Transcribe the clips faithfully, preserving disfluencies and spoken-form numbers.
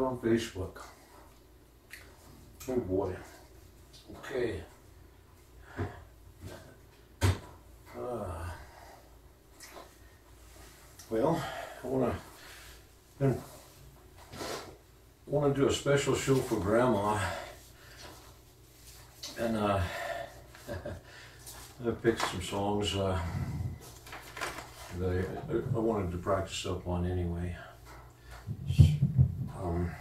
on Facebook. Oh boy. Okay. Uh, well, I want to want to do a special show for Grandma, and uh, I picked some songs uh, that I, I wanted to practice up on anyway. Um,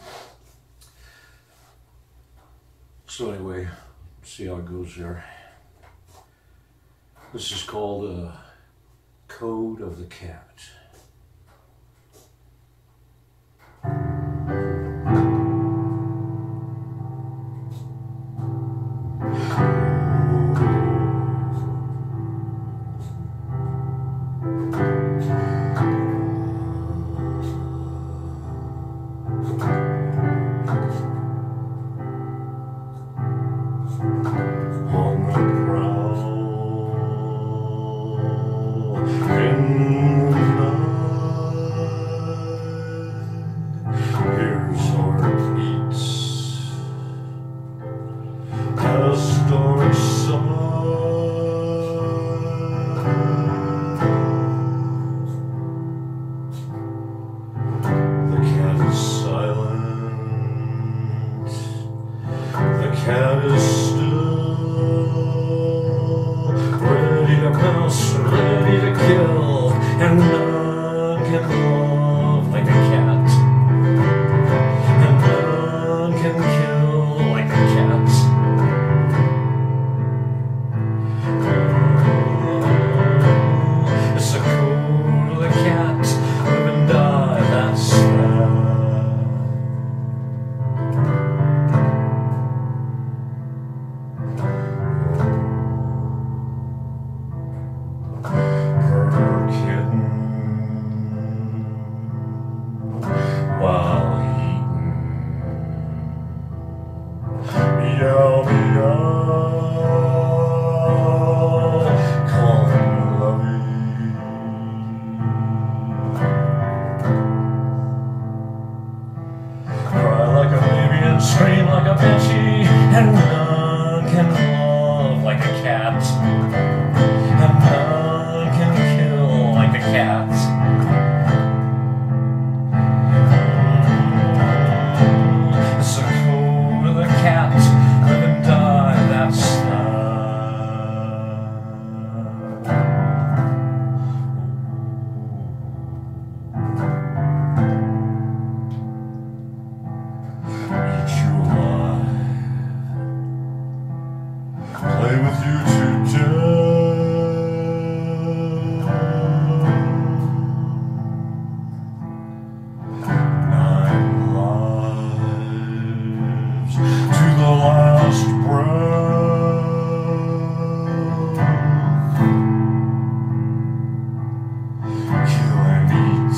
so anyway, see how it goes there. This is called uh, Code of the Cat. Cat is still ready to pounce, ready to kill, and none can love like a cat, and none can kill like a cat. Oh, it's the code of the cat, live and die, that's that. Scream like a banshee, and none can love like a cat, and none can kill like a cat. It's the code of the cat, live and die, that's that. Play with you today. Nine lives to the last breath. Kill and eat,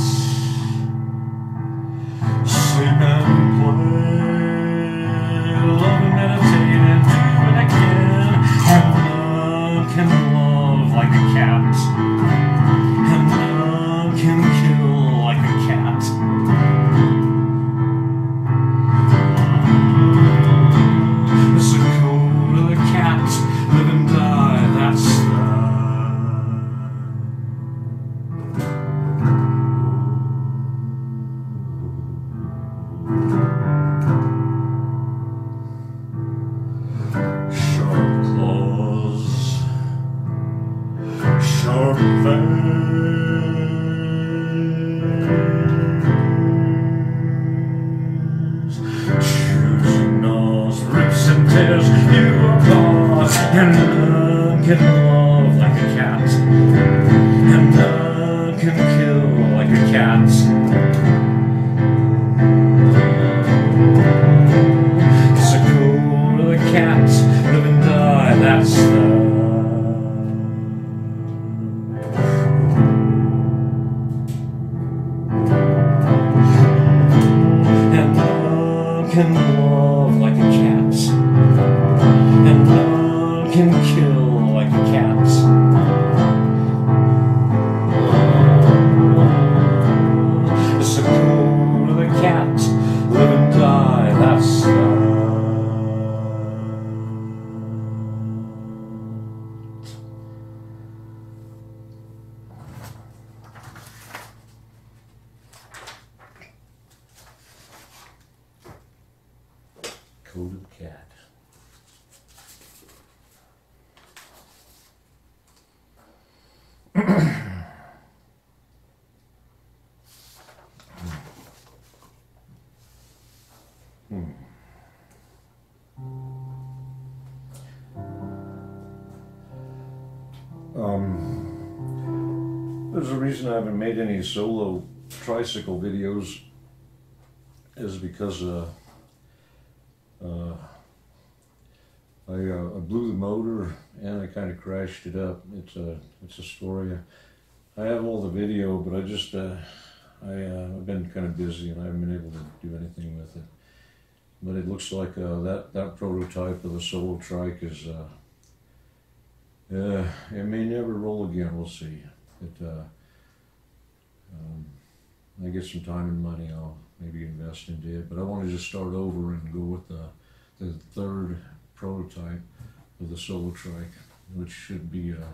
sleep and play, love and meditate and do it again. And none can love like a cat, and none can kill like a cat. It's the code of the cat, live and die, that's sharp fangs, choosing nose, rips and tears you apart, and none can love like a cat, and none can kill like a cat. It's the code of the cat, live and die, that's the can love like a cat, and none can kill like a cat. It's the code of the cat, live coated cat. Hmm. Um, there's a reason I haven't made any solo tricycle videos is because uh, uh, I, uh, I blew the motor and I kind of crashed it up. It's a it's a story. I have all the video, but I just uh, I uh, I've been kind of busy and I haven't been able to do anything with it. But it looks like uh, that that prototype of the solo trike is uh, uh, it may never roll again. We'll see. It uh, um, I get some time and money, I'll maybe invest into it. But I want to just start over and go with the the third prototype of the solo trike, which should be uh,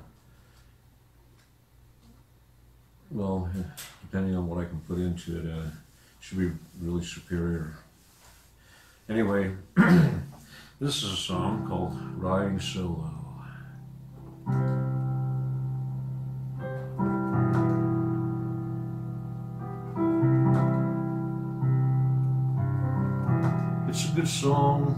well, depending on what I can put into it, uh, should be really superior. Anyway, this is a song called Riding Solo. It's a good song.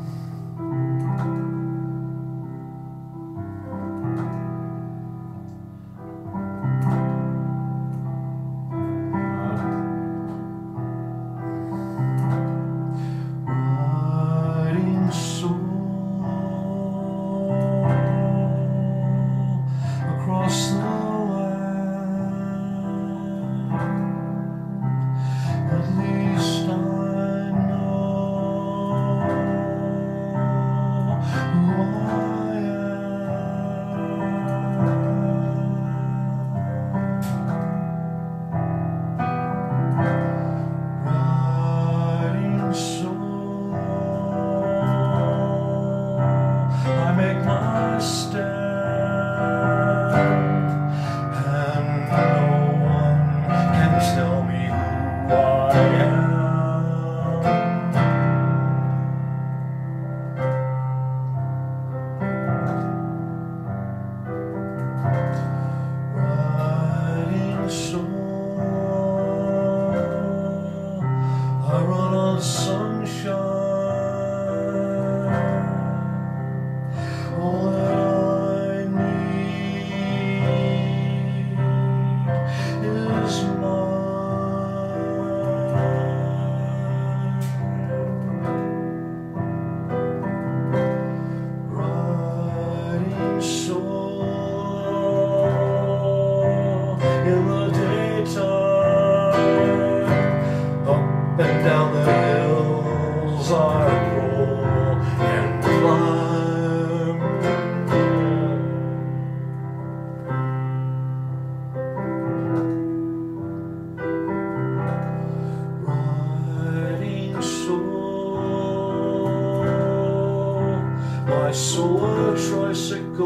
My solo tricycle,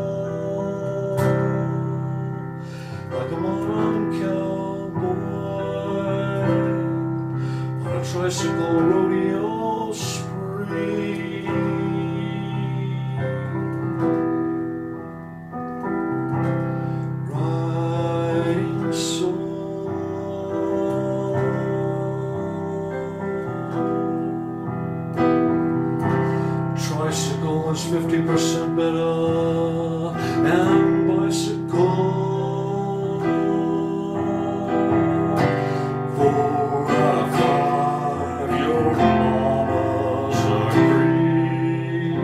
like a modern cowboy on a tricycle rodeo spree. Riding solo, tricycle is fifty percent better than bicycle. Four out of five, your mamas agree.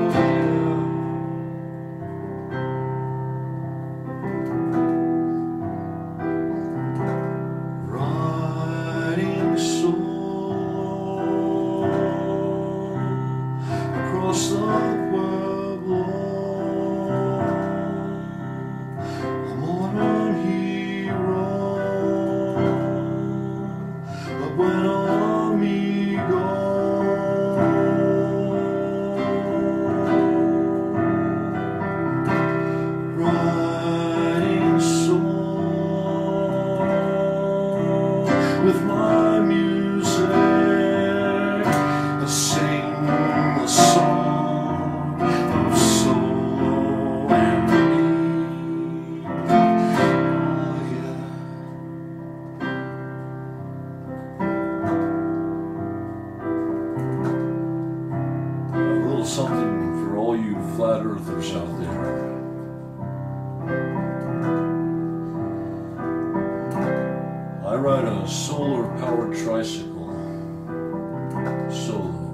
Riding solo across the pueblo, something for all you flat earthers out there. I ride a solar powered tricycle solo.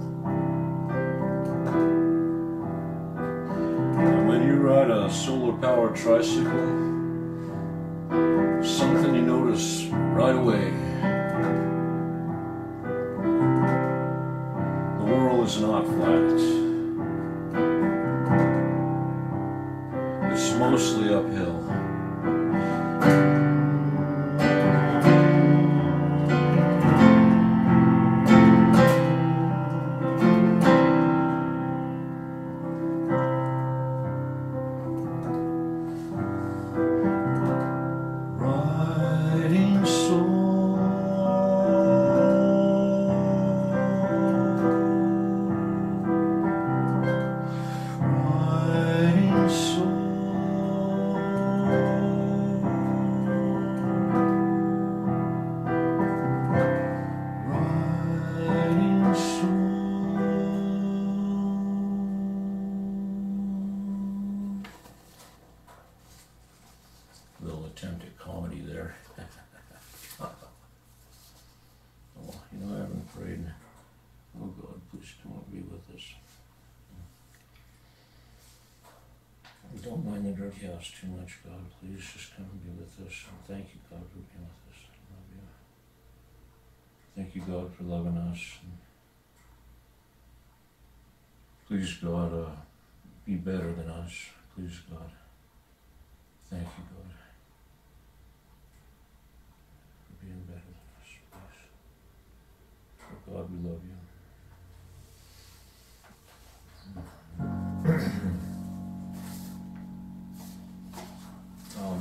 And when you ride a solar powered tricycle, something you notice right away. The world is not flat. It's mostly uphill. Little attempt at comedy there. Oh, you know, I haven't prayed. Oh God, please don't be with us. Don't mind the dirty house too much, God. Please just come and be with us. And thank you, God, for being with us. I love you. Thank you, God, for loving us. And please, God, uh, be better than us. Please, God. Thank you, God. Being better than us, please. Oh God, we love you. um,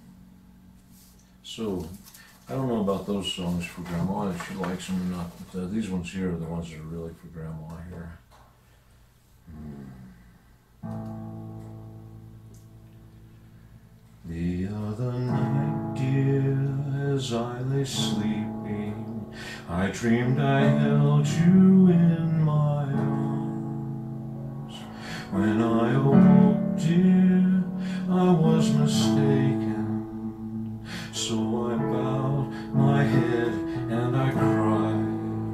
so, I don't know about those songs for Grandma, if she likes them or not, but uh, these ones here are the ones that are really for Grandma here. The other night, dear, as I lay sleeping, I dreamed I held you in my arms. When I awoke, dear, I was mistaken, so I bowed my head and I cried.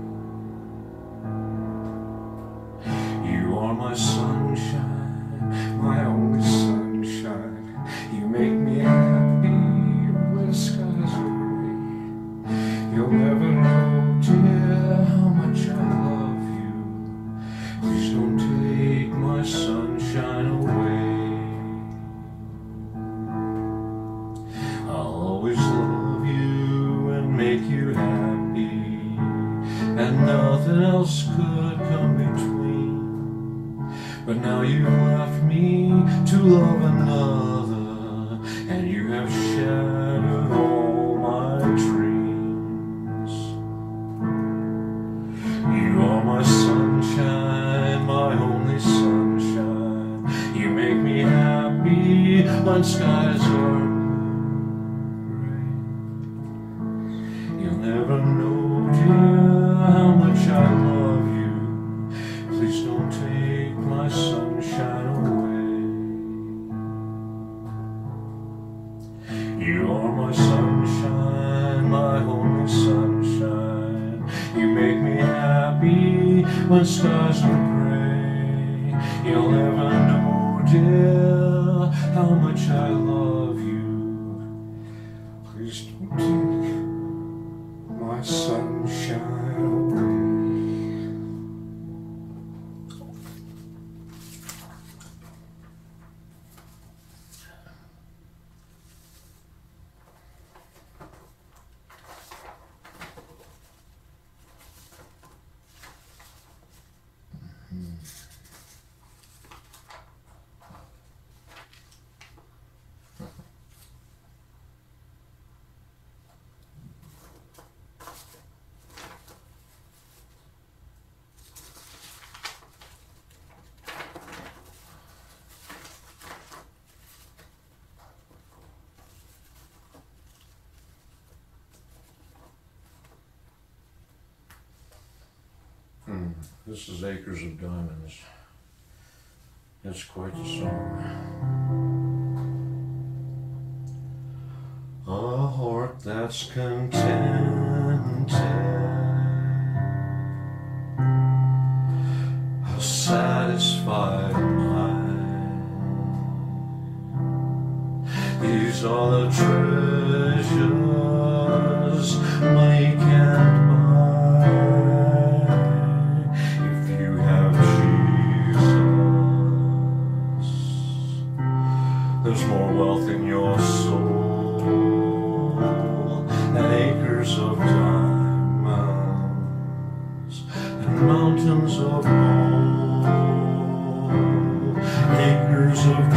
You are my sunshine, my only sunshine. You make me happy when skies are gray. You'll never know, dear, how much I love you. Please don't take my sunshine away. I'll always love you and make you happy, and nothing else could come between. But now you've left me to love another, and you have shattered all my dreams. You are my sunshine, my only sunshine. You make me happy when skies are gray. You'll never know, dear, how much I love you. Please don't take my sunshine away. You are my sunshine, my only sunshine. You make me happy when skies are gray. You'll never know, dear, how much I love you. Please don't take my sunshine away. Hmm. This is Acres of Diamonds. It's quite the song. A heart that's contented, a satisfied mind. These are the treasures money can't buy. If you have Jesus, there's more wealth in your soul than acres of diamonds and mountains of gold. Acres of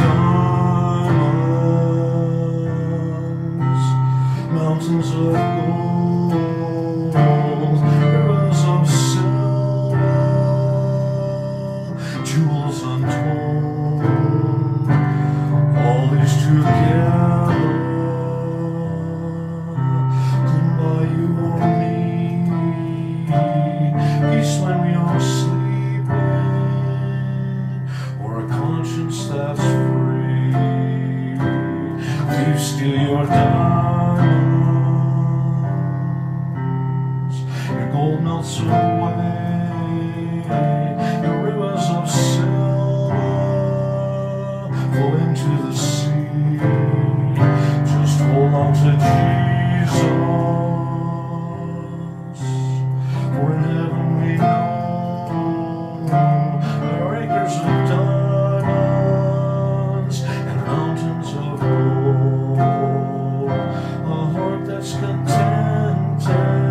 diamonds, mountains of gold, rivers of silver, jewels untold. All these together couldn't buy you or me peace when we are sleeping, or a conscience that's free. Thieves steal your diamonds, your gold melts away, your rivers of silver flow into the sea. Just hold on to Jesus, for in heaven we know there are acres of diamonds and mountains of gold. A heart that's contented,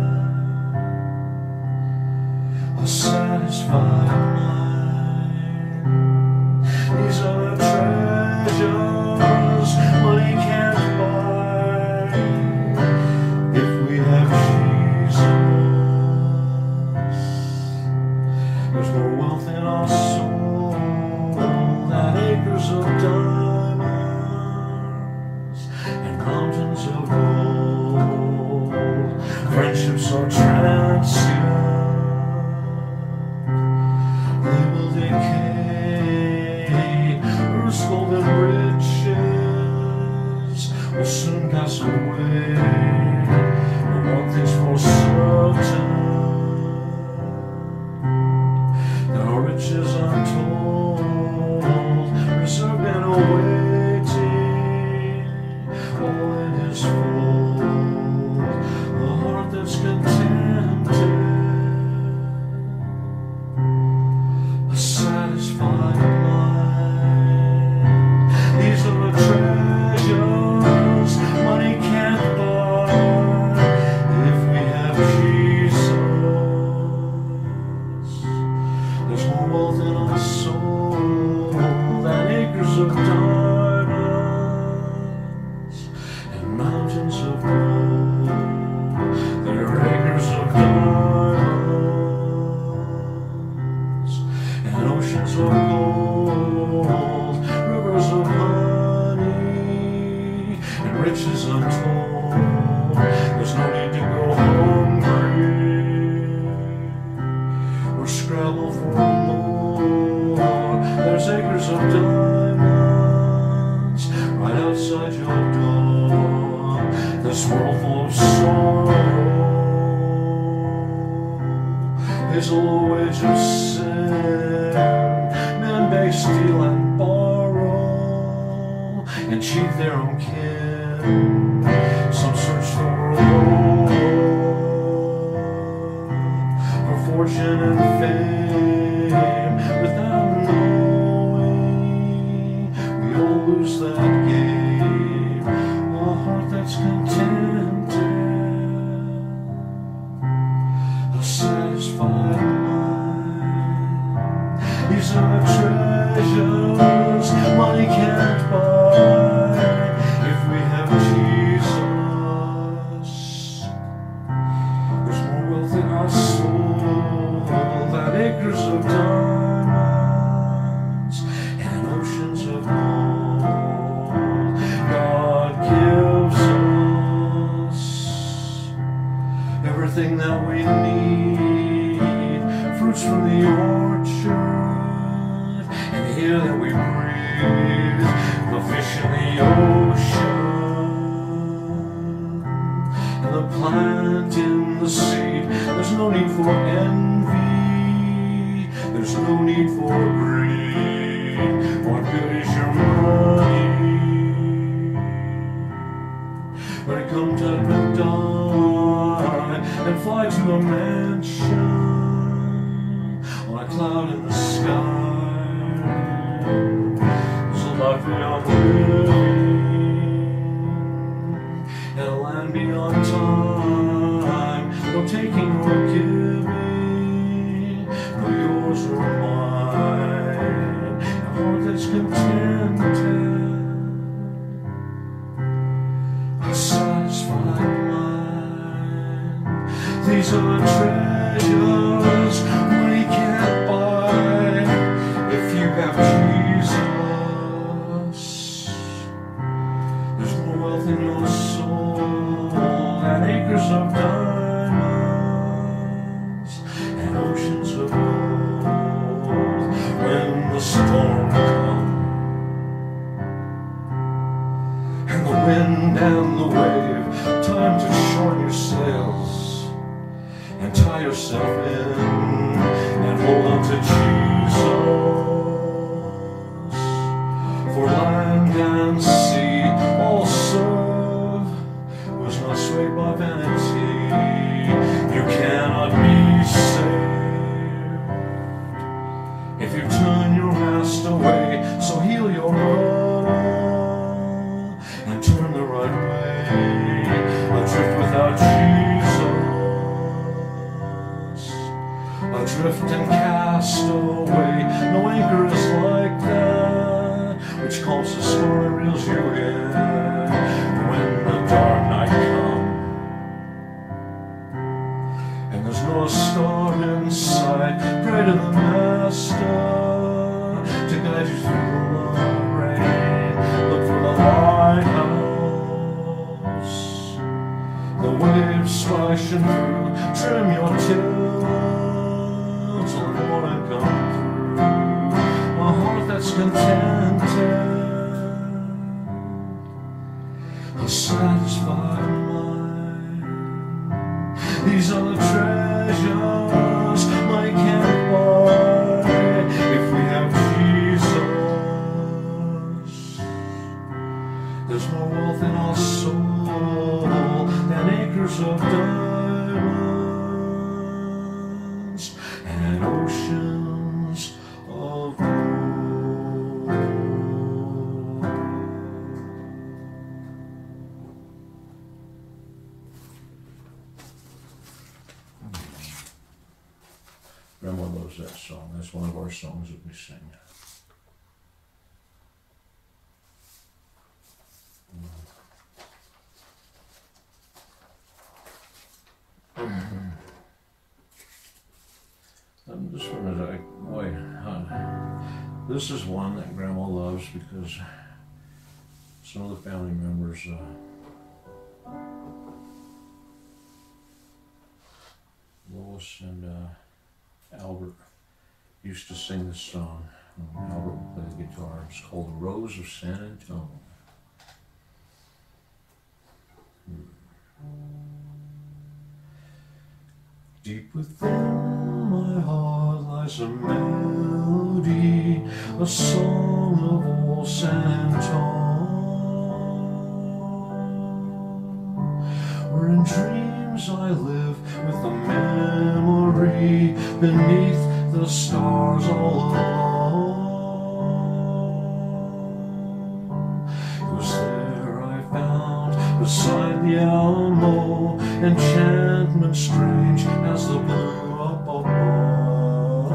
a satisfied mind. These are the treasures money can't buy. If we have Jesus, there's more wealth in our soul than acres of diamonds and mountains of gold. Friendships are transient, they will decay. Earth's golden riches will soon pass away. But one thing's for certain, there are riches untold, reserved and awaiting, all in His fold. A heart that's contented, a satisfied mind. These are the treasures money can't buy. If we have Jesus, there's more wealth in our soul than acres of diamonds and mountains of gold. There are acres of diamonds and oceans of gold, rivers of honey and riches untold. There's no need to go hungry or scrabble for more. There's acres of diamonds right outside your door. This world full of sorrow is a low wage of sin. Men beg, steal, and borrow and cheat their own kin. Some search for gold, for fortune and fame, without knowing we all lose that game. A heart that's contented, a satisfied mind. These are the treasures money can't buy. If we have Jesus, there's more wealth in our soul than acres of diamonds and oceans of gold. God gives us everything that we need, fruits from the orchard and the air that we breathe, the fish in the ocean, and the plant in the seed. There's no need for envy, there's no need for greed. What good is your money when it comes to die and fly to a mansion on a cloud in the sky? There's a life beyond living and a land beyond time. No taking or giving, no yours or mine. A heart that's contented, a satisfied mind. These are the treasures money can't buy. If you have Jesus, there's more wealth in your soul than acres of diamonds and oceans of gold. When the storm comes and the wind and the wave, time to shorten your sails and tie yourself in and hold on to Jesus. For land and sea all serve who is not swayed by vanity. You cannot be saved if you turn your master away. So heal your brother and turn the right way. Adrift without Jesus, adrift and cast away. No anchor is like that which calms the storm and reels you in. When the dark night comes and there's no star in sight, pray to the Master to guide you through the rain. Look for the lighthouse, the waves splashing through. Trim your tails till the morning come through. A heart that's contented, a satisfied mind. These are the treasures money can't buy. If we have Jesus, there's more wealth in our soul than acres of diamonds and oceans of gold. Grandma loves that song. That's one of our songs that we sing. I'm just wondering, like, wait, huh? This is one that Grandma loves because some of the family members, uh, Lois and uh, Albert, used to sing this song. Albert would play the guitar. It's called "The Rose of San Antone." Hmm. Deep within my heart lies a melody, a song of old San Antone, where in dreams I live with a memory beneath the stars all alone. It was there I found, beside the Alamo, enchantment strange as the blue up above.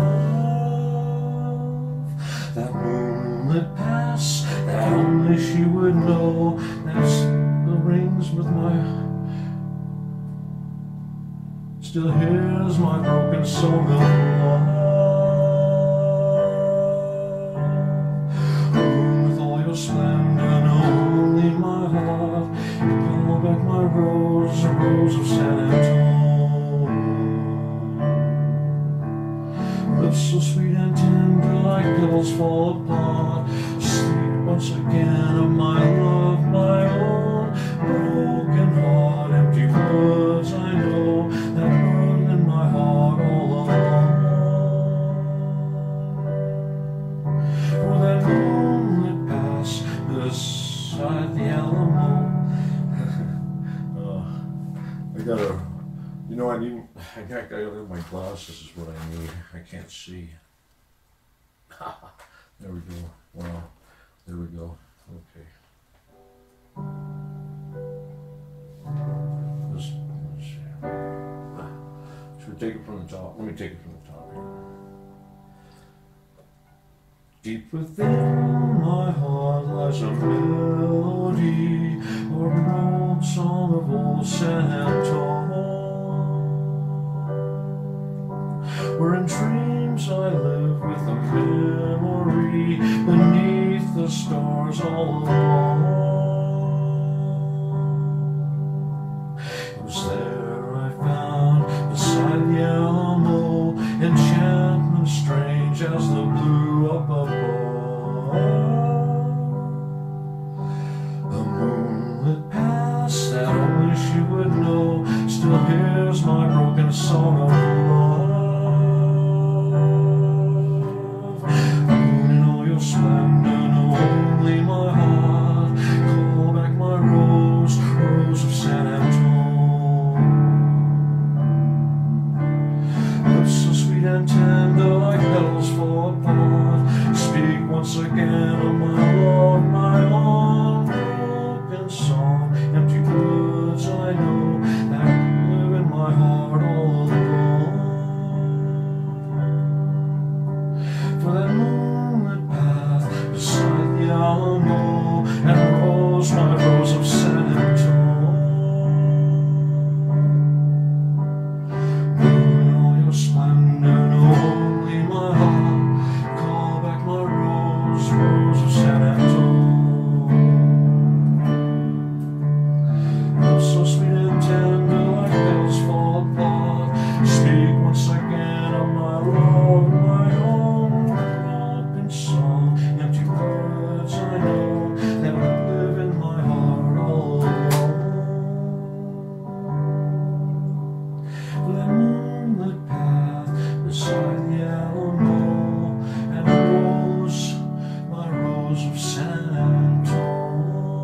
That moonlit pass that only she would know, that's the rings with my, still hears my broken song of love. Oh, with all your splendor, know only my heart. You call back my rose, a rose of San Antone. Lips so sweet and tender like petals fall apart. Speak once again of my love, my own. Broken heart, empty words I know that burn in my heart all alone. For that moonlit pass beside the Alamo. uh, I gotta, you know, I need, I gotta, I gotta my glasses is what I need. I can't see. There we go. Wow. There we go. Okay. Let's, let's see. Should we take it from the top? Let me take it from the top here. Deep within my heart lies a melody, or an old song of old San Antone, where in dreams I live with a memory beneath the stars all alone. It was there I found beside the Alamo enchantment strange as the blue up above. A moonlit past that only she would know still hears my broken song of love. Moon in all your splendor, know only my heart. Call back my rose, rose of San Antone. Lips so sweet and tender like petals fall apart. Speak once again of my love, my unbroken song. Empty words I know that live in my heart all alone. For that moonlit path beside the Alamo and rose, my rose of San Antone. Moon in all your splendor, know only my heart. Call back my rose, rose of San Antone. Love so sweet and tender like petals fall apart. Speak once again of my love, my own broken song. Empty words I know that live in my heart all alone. For that moonlit path beside the Alamo and rose, my rose of San Antone.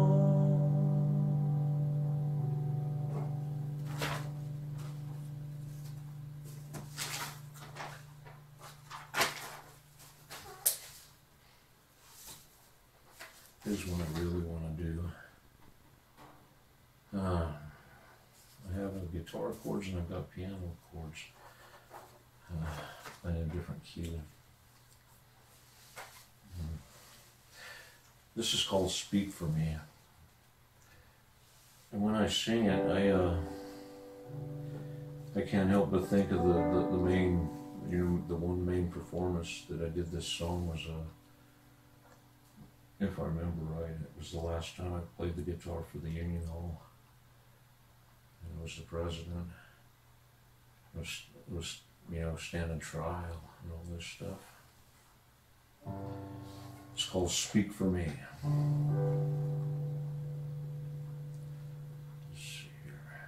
Here's one I really want to do. Uh, I have a guitar chords and I've got piano chords. Uh, in a different key. Mm. This is called Speak For Me. And when I sing it, I uh, I can't help but think of the, the, the main, you know, the one main performance that I did this song was, uh, if I remember right, it was the last time I played the guitar for the Union Hall. And it was the president. It was, it was you know, standing trial and all this stuff. It's called Speak For Me. Let's see here.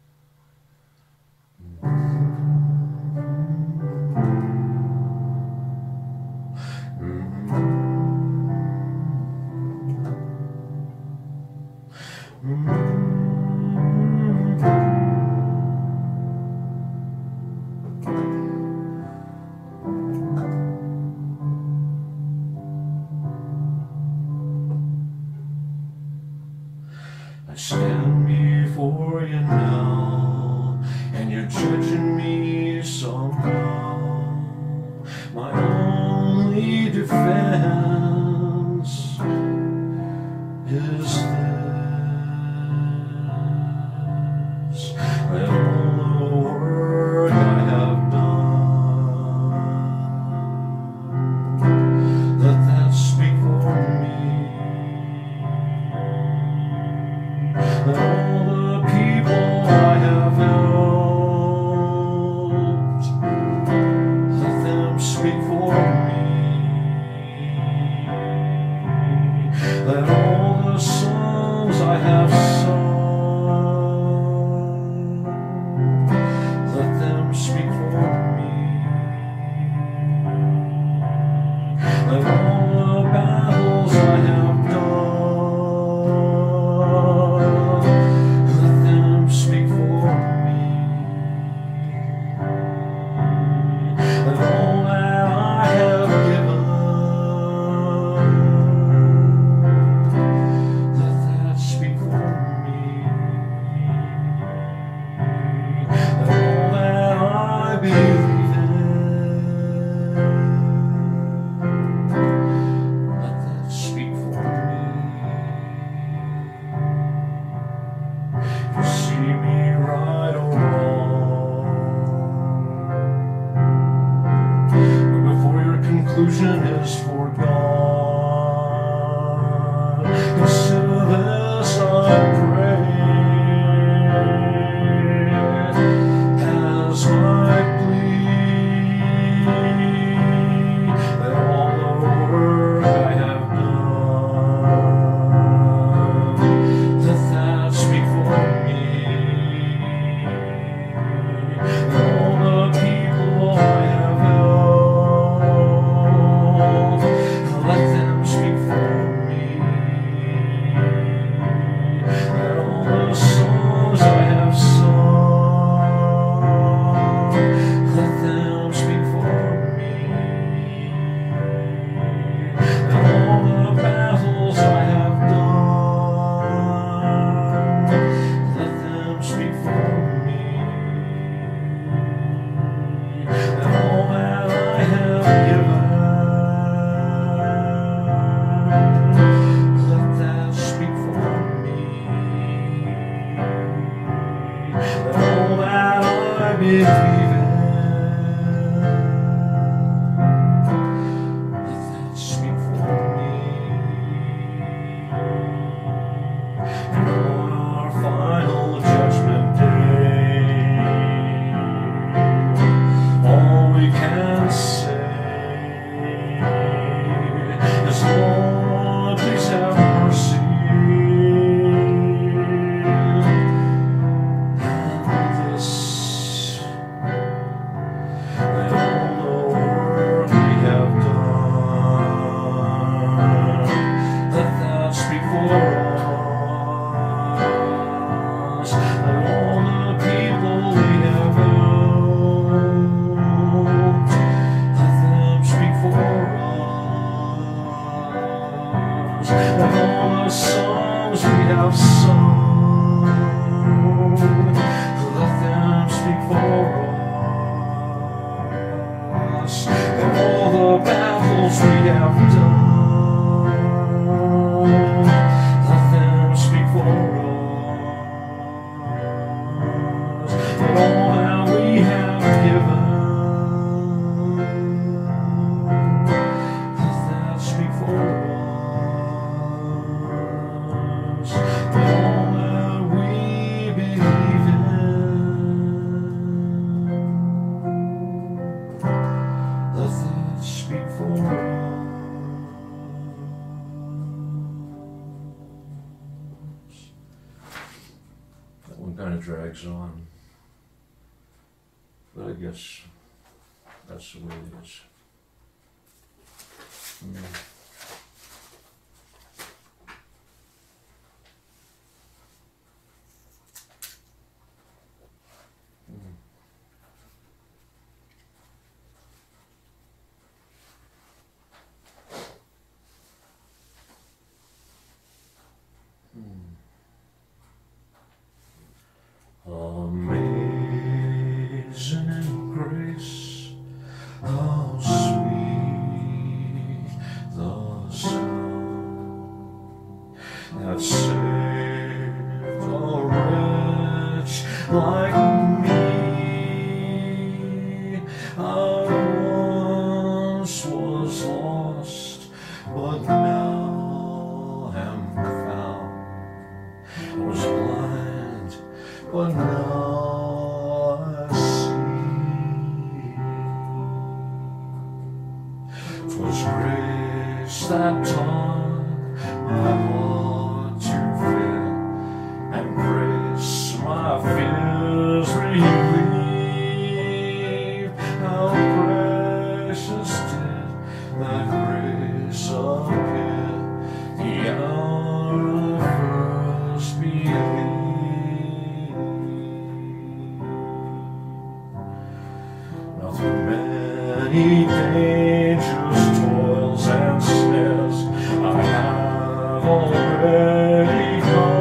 I stand before you now, and you're judging me somehow. My only defense is this: that all the work I have done, let that speak for me. That all the people I have helped, let them speak and all that I have given. Let that speak for me. And all that I believe in. Let that speak for me. You see me right or wrong, but before your conclusion is foregone, consider this, I pray, as my plea, that all the work I have done, let that speak for me. And all the people I have helped, let them speak for me. And all the songs I have sung, let them speak for me. And all the battles I have done, let them speak for me. And all that I have given, let that speak for me. And all that I believe in, let that speak for me. And on our final judgment day, all we can say is, Lord, please have mercy. And this, and all the work we have done, let that speak for us. And all the people we have helped, let them speak for us. And all the songs we have sung, let them speak for us. And all the battles we have done, let them speak for us. And all that we have given, let that speak for us. And all that we believe in, let that speak for us. That one kind of drags on, but I guess that's the way it is. Mm. Mm. Amazing in grace, how sweet the sound that saved a wretch like me. I once was lost, but now am found. I was blind, but now I see. 'Twas grace that taught my heart to fear, and grace my fears relieved. How precious did that grace appear the hour I first believed. Now through many many dangerous toils and snares I have already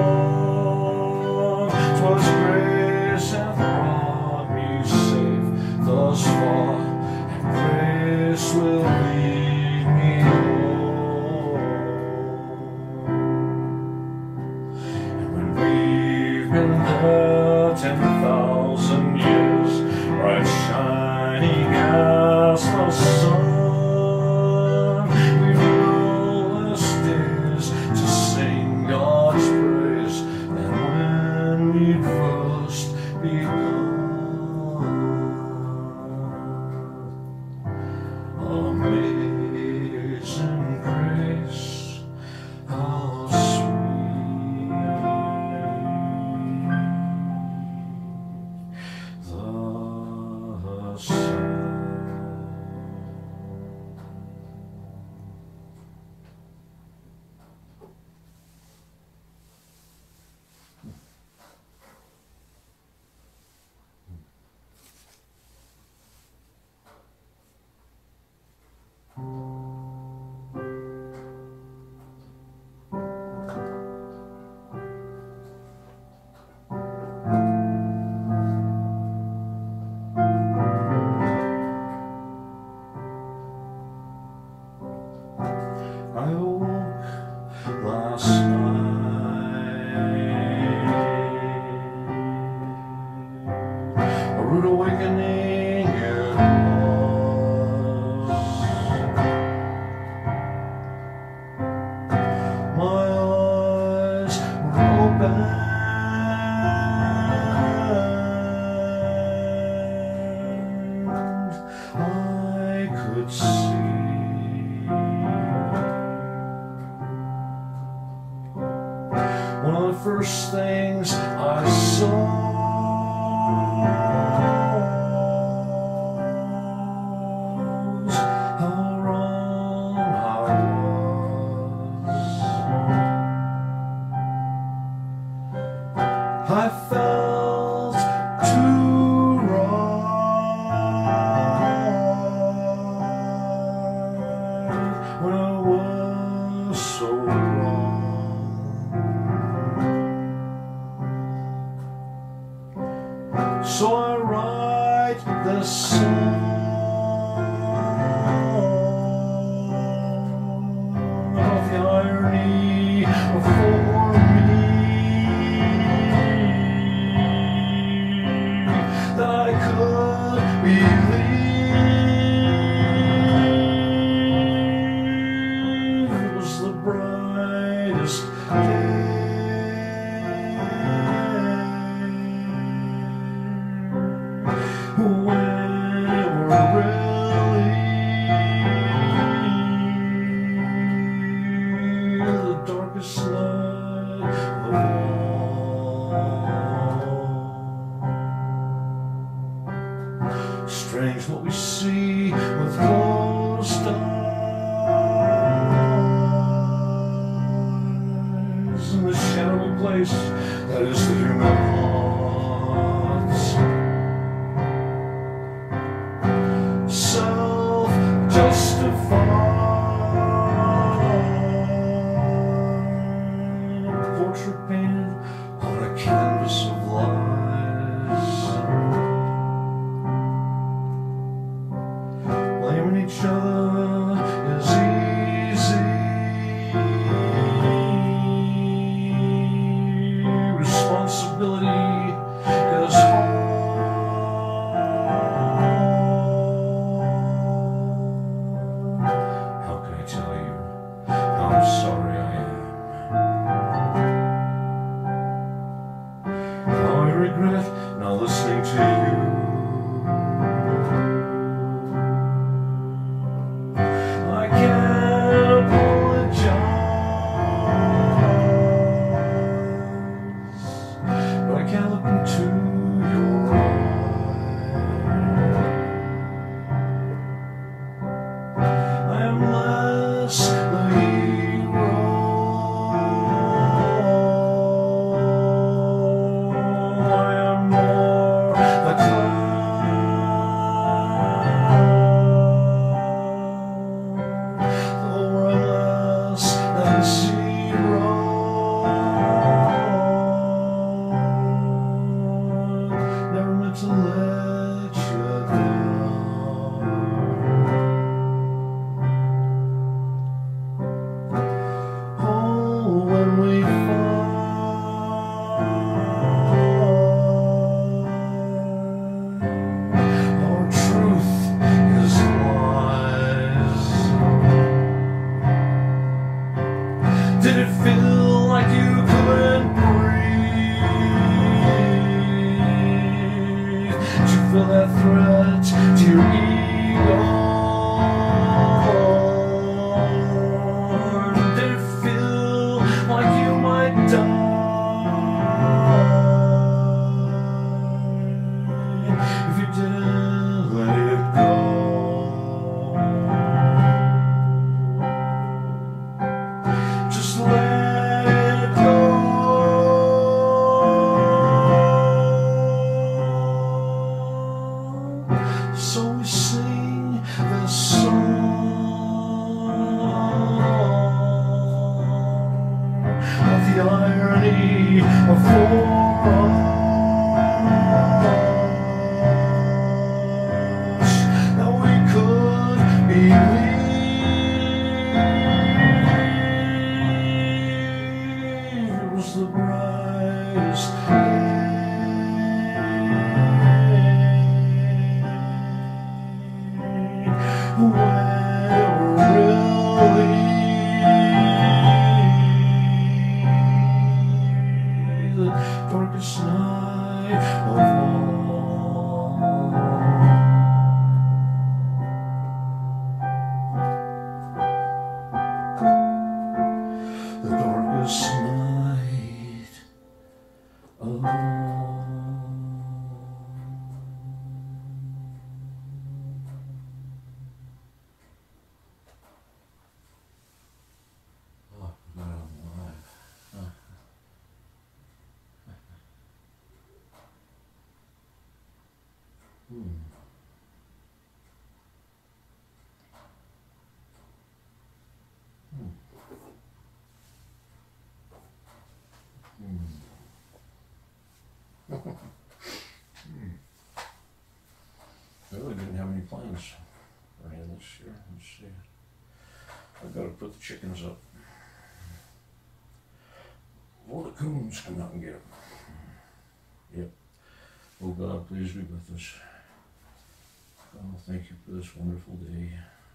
gone. 'Twas grace hath brought me safe thus far, and grace will lead me home. And when we've been there ten thousand years, bright shining as the sun, we know less days to sing God's praise than when we'd first begun. Amazing grace, how sweet the sound. I awoke last night, a rude awakening it was. My eyes were open, I could see one of the first things I saw was how wrong I was. I felt too right when I was so wrong. So I write this song of the irony for me, that I could believe it was the brightest day. When we're really the darkest night of all. Strange what we see with closed eyes in the shadowy place that is the human heart. Self-justified, a portrait painted on a canvas of lies, blaming each other is easy, responsibility is hard. How can I tell you how sorry I am? How I regret not listening to you. that we could believe it was the brightest day. When we're really the darkest night of all. The darkest night of all. Oh, God, I'm alive. Huh. Hmm. Hmm. Hmm. Hmm. I really didn't have any plans for any of this year. Let's see. I've got to put the chickens up. All the coons come out and get them. Yep. Oh God, please be with us. Oh, thank you for this wonderful day.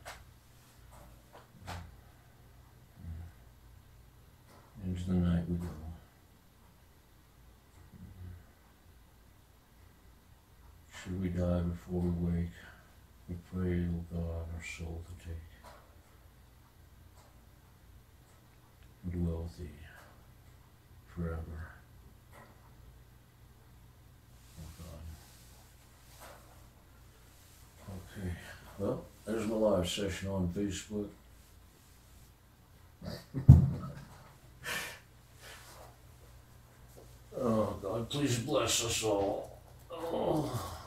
Into the night we go. Should we die before we wake, we pray, O God, our soul to take. And dwell with thee forever. Oh God. Okay. Well, there's my live session on Facebook. Oh God, please bless us all. Oh.